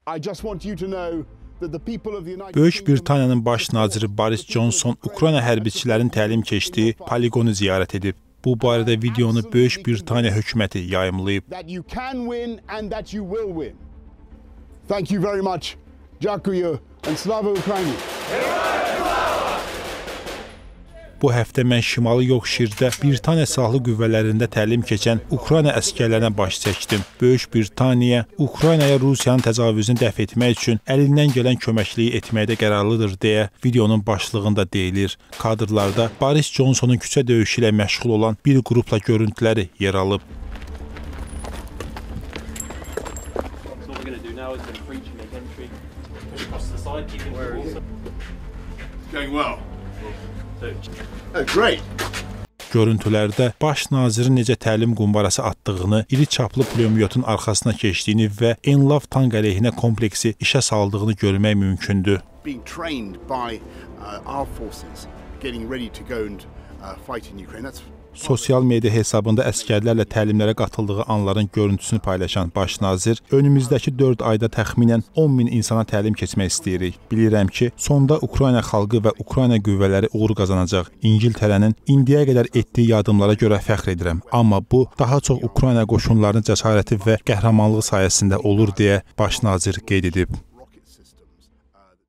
Böyük Britaniyanın baş naziri Boris Johnson Ukrayna hərbiçilərin təlim keçdiyi poligonu ziyarət edib. Bu barədə videonu Böyük Britaniya hökuməti yayımlayıb. Bu həftə mən Şimali Yorkşirdə Britaniya Silahlı Qüvvələrində təlim keçən Ukrayna əsgərlərinə baş çəkdim. Böyük Britaniya Ukraynaya Rusiyanın təcavüzünü dəf etmək üçün əlindən gələn köməkliyi etməkdə qərarlıdır deyə videonun başlığında deyilir. Kadrlarda Boris Johnsonun küçə döyüşü ilə məşğul olan bir qrupla görüntüləri yer alıb. Görüntülərdə baş nazirin necə təlim qumbarası atdığını, iri çaplı pulemyotun arxasına keçdiyini və Enlav tank əleyhinə kompleksi işə saldığını görmək mümkündür. Sosial media hesabında əsgərlərlə təlimlərə qatıldığı anların görüntüsünü paylaşan baş nazir, önümüzdəki 4 ayda təxminən 10.000 insana təlim keçmək istəyirik. Bilirəm ki, sonda Ukrayna xalqı və Ukrayna qüvvələri uğur qazanacaq. İngiltərənin indiyə qədər etdiyi yardımlara görə fəxr edirəm. Amma bu, daha çox Ukrayna qoşunlarının cəsarəti və qəhrəmanlığı sayəsində olur deyə baş nazir qeyd edib.